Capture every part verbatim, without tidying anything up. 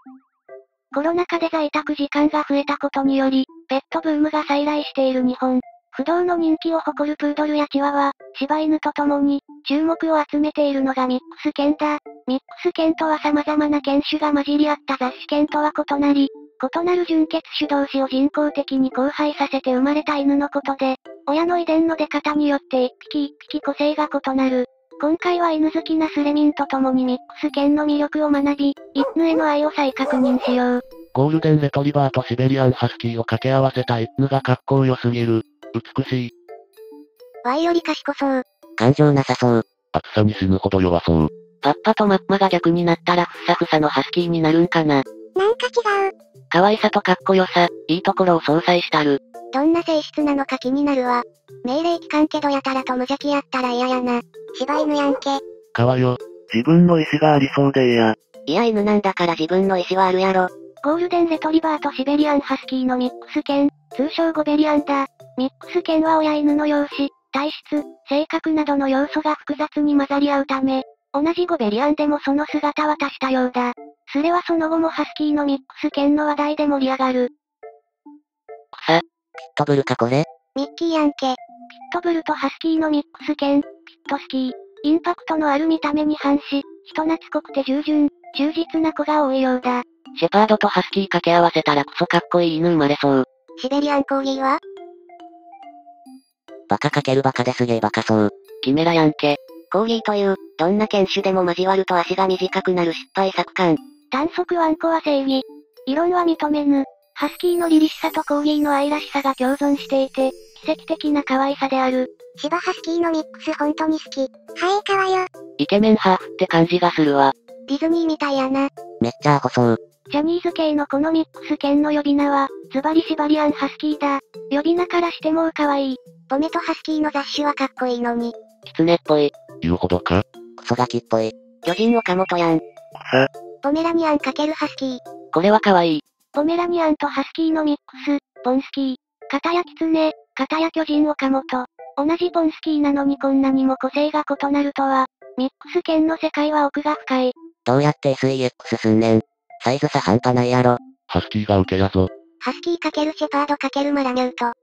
コロナ禍で在宅時間が増えたことにより、ペットブームが再来している日本。不動の人気を誇るプードルやチワワ、柴犬と共に、注目を集めているのがミックス犬だ。ミックス犬とは様々な犬種が混じり合った雑種犬とは異なり、異なる純血種同士を人工的に交配させて生まれた犬のことで、親の遺伝の出方によって一匹一匹個性が異なる。今回は犬好きなスレミンと共にミックス犬の魅力を学び、犬への愛を再確認しよう。 ゴールデンレトリバーとシベリアンハスキーを掛け合わせた犬がかっこよすぎる。美しい。 ワイより賢そう。 感情なさそう。 暑さに死ぬほど弱そう。 パッパとマッマが逆になったらふさふさのハスキーになるんかな。 なんか違う。 可愛さとかっこよさ、いいところを相殺したる。 どんな性質なのか気になるわ。命令聞かんけどやたらと無邪気やったら嫌やな。柴犬やんけ。 かわよ。 自分の意志がありそうでえや。 いや犬なんだから自分の意志はあるやろ。 ゴールデンレトリバーとシベリアンハスキーのミックス犬、通称ゴベリアンだ。ミックス犬は親犬の容姿、体質、性格などの要素が複雑に混ざり合うため、同じゴベリアンでもその姿は多種多様だ。スレはその後もハスキーのミックス犬の話題で盛り上がる。 草。 ピットブルかこれ。 ミッキーやんけ。 ピットブルとハスキーのミックス犬、ピットスキー。インパクトのある見た目に反し、人懐っこくて従順、忠実な子が多いようだ。 シェパードとハスキー掛け合わせたらクソかっこいい犬生まれそう。 シベリアンコーギーはバカかけるバカですげえバカそう。キメラやんけ。コーギーという、どんな犬種でも交わると足が短くなる失敗作感。 短足ワンコは正義。異論は認めぬ。ハスキーの凛々しさとコーギーの愛らしさが共存していて、奇跡的な可愛さである。 シバハスキーのミックスほんとに好き。はいかわよ。 イケメンハーフって感じがするわ。 ディズニーみたいやな。 めっちゃアホそう。 ジャニーズ系のこのミックス犬の呼び名は、ズバリシバリアンハスキーだ。呼び名からしてもう可愛い。 ポメとハスキーの雑種はかっこいいのに。 キツネっぽい。 言うほどか。 クソガキっぽい。巨人岡本やん。 草。 ポメラニアン×ハスキー。 これは可愛い。 ポメラニアンとハスキーのミックス、ポンスキー。片やキツネ、片や巨人岡本。同じポンスキーなのにこんなにも個性が異なるとは、ミックス犬の世界は奥が深い。 どうやって エスイーエックス すんねん。サイズ差半端ないやろ。 ハスキーが受けやぞ。 ハスキー×シェパード×マラミュート。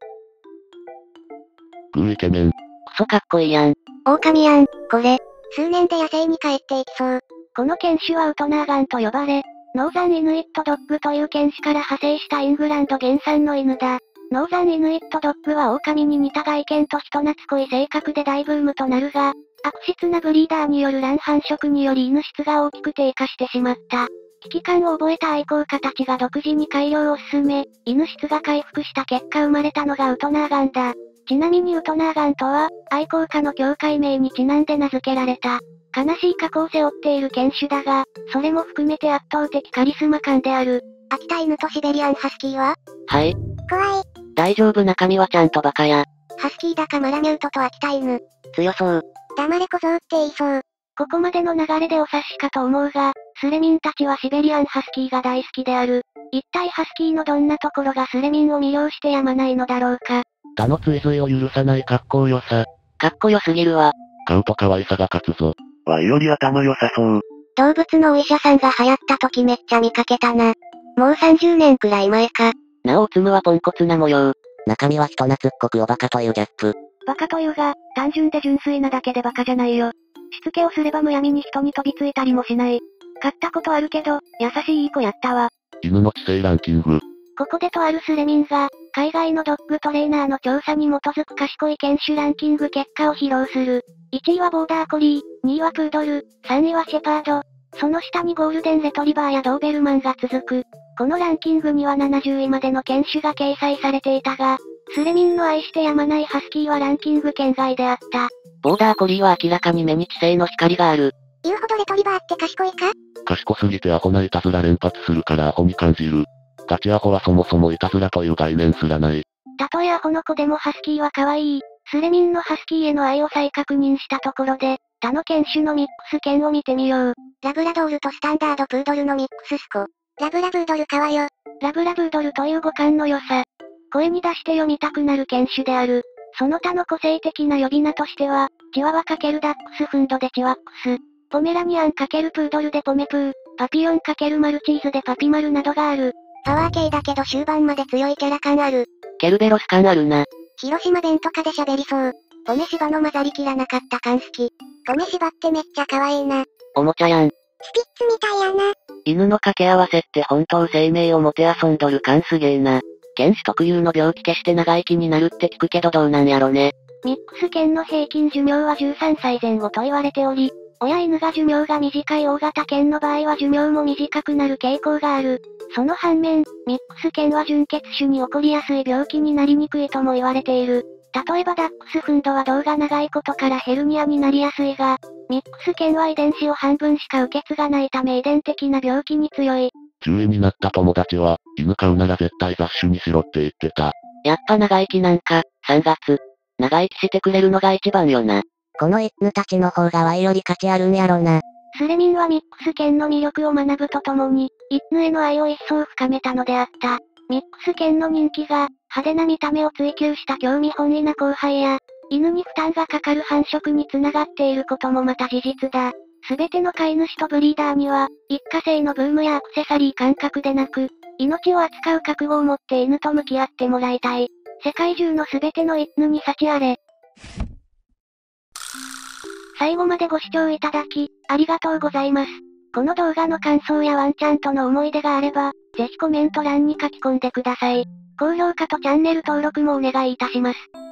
グーイケメン。 クソかっこいいやん。 狼やん、これ。数年で野生に帰っていきそう。 この犬種はウトナーガンと呼ばれ、ノーザンイヌイットドッグという犬種から派生したイングランド原産の犬だ。ノーザンイヌイットドッグは狼に似た外見と人懐っこい性格で大ブームとなるが、悪質なブリーダーによる乱繁殖により犬質が大きく低下してしまった。危機感を覚えた愛好家たちが独自に改良を進め、犬質が回復した結果生まれたのがウトナーガンだ。ちなみにウトナーガンとは、愛好家の境界名にちなんで名付けられた。悲しい過去を背負っている犬種だが、それも含めて圧倒的カリスマ感である。 秋田犬とシベリアンハスキーははい。 怖い。 大丈夫中身はちゃんとバカや。 ハスキーだかマラミュートと秋田犬。 強そう。 黙れ小僧って言いそう。 ここまでの流れでお察しかと思うが、スレミンたちはシベリアンハスキーが大好きである。一体ハスキーのどんなところがスレミンを魅了してやまないのだろうか。 他の追随を許さないかっこよさ。 かっこよすぎるわ。 買うと可愛さが勝つぞ。 ワイより頭良さそう。 動物のお医者さんが流行った時めっちゃ見かけたな。もうさんじゅうねんくらい前か。 なおつむはポンコツな模様。 中身は人懐っこくおバカというギャップ。 バカというが、単純で純粋なだけでバカじゃないよ。しつけをすればむやみに人に飛びついたりもしない。買ったことあるけど、優しいいい子やったわ。 犬の知性ランキング。 ここでとあるスレミンが、海外のドッグトレーナーの調査に基づく賢い犬種ランキング結果を披露する。いちいはボーダーコリー、にいはプードル、さんいはシェパード。その下にゴールデンレトリバーやドーベルマンが続く。このランキングにはななじゅういまでの犬種が掲載されていたが、スレミンの愛してやまないハスキーはランキング圏外であった。 ボーダーコリーは明らかに目に知性の光がある。 言うほどレトリバーって賢いか？ 賢すぎてアホないたずら連発するからアホに感じる。ガチアホはそもそもいたずらという概念すらない。 たとえアホの子でもハスキーは可愛い。スレミンのハスキーへの愛を再確認したところで、他の犬種のミックス犬を見てみよう。 ラブラドールとスタンダードプードルのミックススコ。ラブラブードルかわよ。 ラブラブードルという語感の良さ。声に出して読みたくなる犬種である。その他の個性的な呼び名としては、チワワ×ダックスフンドでチワックス。ポメラニアン×プードルでポメプー。 パピヨン×マルチーズでパピマルなどがある。 パワー系だけど終盤まで強いキャラ感ある。 ケルベロス感あるな。 広島弁とかで喋りそう。ポメシバの混ざりきらなかった感好き。ポメシバってめっちゃ可愛いな。 おもちゃやん。 スピッツみたいやな。 犬の掛け合わせって本当生命をもてあそんどる感すげーな。犬種特有の病気消して長生きになるって聞くけどどうなんやろね。 ミックス犬の平均寿命はじゅうさんさいぜん後と言われており、親犬が寿命が短い大型犬の場合は寿命も短くなる傾向がある。その反面、ミックス犬は純血種に起こりやすい病気になりにくいとも言われている。例えばダックスフンドは胴が長いことからヘルニアになりやすいが、ミックス犬は遺伝子を半分しか受け継がないため遺伝的な病気に強い。 獣医になった友達は、犬飼うなら絶対雑種にしろって言ってた。 やっぱ長生きなんか、さんがつ。長生きしてくれるのが一番よな。 この犬たちの方がワイより価値あるんやろな。 スレミンはミックス犬の魅力を学ぶとともに、犬への愛を一層深めたのであった。ミックス犬の人気が、派手な見た目を追求した興味本位な交配や、犬に負担がかかる繁殖につながっていることもまた事実だ。すべての飼い主とブリーダーには、一過性のブームやアクセサリー感覚でなく、命を扱う覚悟を持って犬と向き合ってもらいたい。世界中のすべての犬に幸あれ。最後までご視聴いただき、ありがとうございます。この動画の感想やワンちゃんとの思い出があれば、ぜひコメント欄に書き込んでください。高評価とチャンネル登録もお願いいたします。